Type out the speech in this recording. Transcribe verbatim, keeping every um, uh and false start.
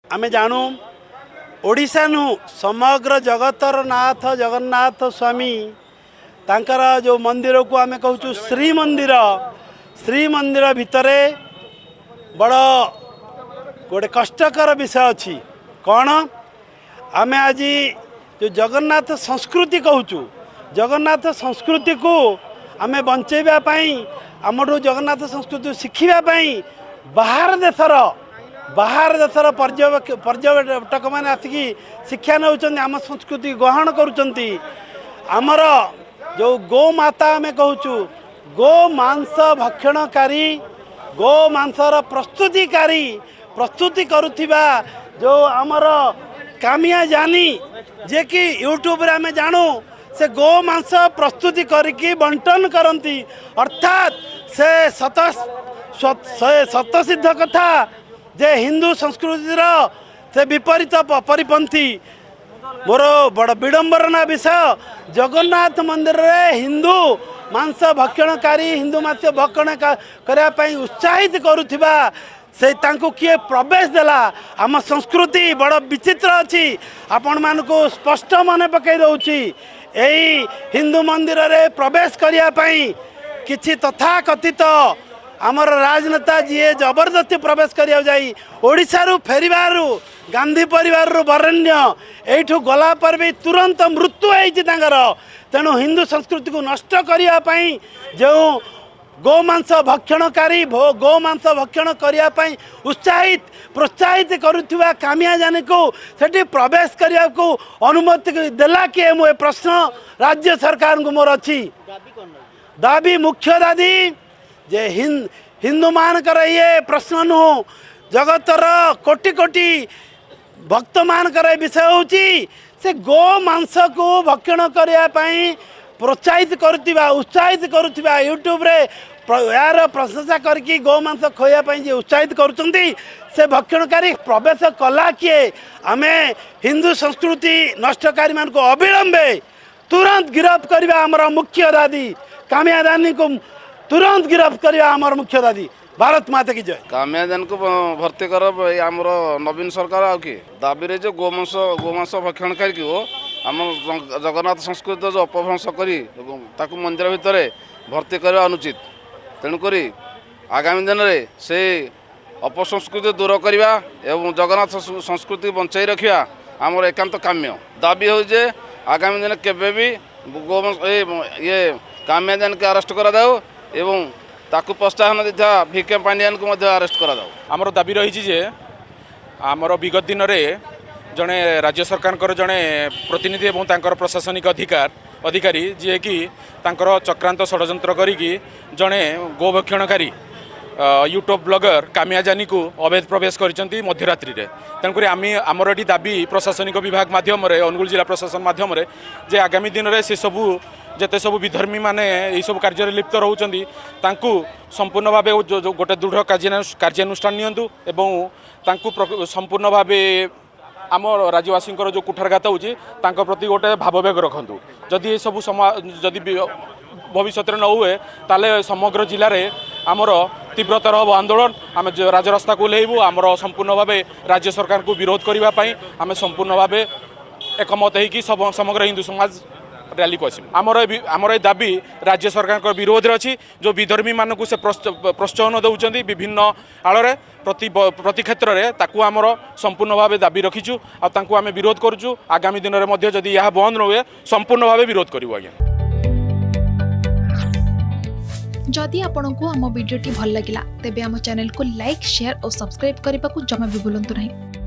आमे जानू ओडिशा नु समग्र जगतर नाथ जगन्नाथ स्वामी तांकर जो मंदिर को आमे कहूँ श्री मंदिर श्री मंदिर भितरे बड़ गोटे कष्टकर विषय अच्छी कौन आमे आज जो जगन्नाथ संस्कृति कहूँ जगन्नाथ संस्कृति को आमे बंचेबाई आमठू जगन्नाथ संस्कृति शिखापी बाहर देशर बाहर देशर पर्यटक मैंने आसिकी शिक्षा नौ आम संस्कृति ग्रहण करुँच आमर जो गो माता आमे कहूँ गो मांस भक्षणकारी गो मांसर प्रस्तुतिकारी प्रस्तुति करुथिबा जो आमर कामिया जानी जे कि यूट्यूब रे आमे जानू से गो मांस प्रस्तुति करके बंटन करती अर्थात से सत सत सिद्ध कथा जे हिंदू संस्कृतिर से विपरीत परिपंथी मोर बड़ विडंबरना विषय जगन्नाथ मंदिर रे हिंदू मांस भक्षणकारी हिंदू मांस भक्षण करने उत्साहित करुथिबा से तांको किए प्रवेश देला आम संस्कृति बड़ विचित्र अच्छी आपण मान को स्पष्ट मन पकई दउची एई हिंदू मंदिर रे प्रवेश करने किछि तथा कथित आमर राजनेता जी जबरदस्ती प्रवेश करिया जाई ओडिशा रु फेरिबारु गांधी परिवार रु बरण्य एठू गला पर भी तुरंत मृत्यु होईछि तांगर तेणु हिंदू संस्कृति को नष्ट करने जो गोमांस भक्षणकारी गोमांस भक्षण करने उत्साहित प्रोत्साहित करुवा कामिया जाने को सेठी प्रवेश करने को अनुमति देला किए मो प्रश्न राज्य सरकार को मोर अच्छी दाबी मुख्य दादी जे हिंद हिंदू मानकर ये प्रश्न नु जगतर कोटि कोटि भक्त मानकर विषय होची से गो मांस को भक्षण करने प्रोत्साहित करुवा उत्साहित करुवा यूट्यूब रे यार प्रशंसा करके गो मांस खोयापाई जे उत्साहित करुँच से भक्षणकारी प्रवेश कला किए आमे हिंदू संस्कृति नष्टकारी मान को अविलंबे तुरंत गिरफ्त करवा आमर मुख्य दादी कामिया दानी को तुरंत गिरफ्त करवा आमर मुख्य दादी भारत माता की जय। कामिया दान को भर्ती कर आमर नवीन सरकार आ कि दाबी जो गोमांस गोमांस भक्षणकारी को आम जगन्नाथ संस्कृति जो अपभ्रंश कर मंदिर भितर भर्ती करवा अनुचित तेणुक आगामी दिन में से अपसंस्कृति दूर करवा एवं जगन्नाथ संस्कृति बंचाई रखा आमर एकांत काम्य दाबी हो जे आगामी दिन केबे भी गोवंश ये काम्या दान के अरेस्ट करा दाओ एवं ताकू प्रोत्साहन देता भिके पांडियान को मध्य अरेस्ट करा दाओ। आमर दाबी रही जे आमर विगत दिन में जड़े राज्य सरकार जड़े प्रतिनिधि एवं तांकर प्रशासनिक अधिकार अधिकारी जी कि तांकर चक्रांत षड्यंत्र करिकी जड़े गोभक्षणकारी यूट्यूब ब्लॉगर कामिया जानी को अवैध प्रवेश करछंती मध्यरात्रि रे तेणुक आम आमर एटी दाबी प्रशासनिक विभाग माध्यम अनुगुल जिला प्रशासन माध्यम जे आगामी दिन में से सबू जेते सब विधर्मी माने यही सब कार्य लिप्त रोचंती तांकू संपूर्ण भाव गोटे दृढ़ कार्यानुष्ठान नियंतु एवं तांकू संपूर्ण भाव आम राज्यवासी जो कुठारघात होची तांको प्रति गोटे भाववेग रखंतु जदि ये सब जदि भविष्य न हुए ताले समग्र जिले में आमर तीव्रतर हम आंदोलन आम राजरास्ता को ओह्लैबू आमर संपूर्ण भाव राज्य सरकार को विरोध करने आम संपूर्ण भाव एकमत होगी समग्र हिंदू समाज रैली को आसू आमर आमर ये दाबी राज्य सरकार विरोध में अच्छी जो विधर्मी मानक से प्रोत्साहन दौरान विभिन्न आड़ प्रति प्रति क्षेत्र में ताकू आमर संपूर्ण भाव दाबी रखीचु आम विरोध करुचु आगामी दिन में जदि यह बंद न हुए संपूर्ण भाव विरोध करूँ। आज्ञा जदि आपंक आम भिडी भल लगा तेब आम चैनल को लाइक शेयर और सब्सक्राइब करने को जमा भी भूलु नहीं।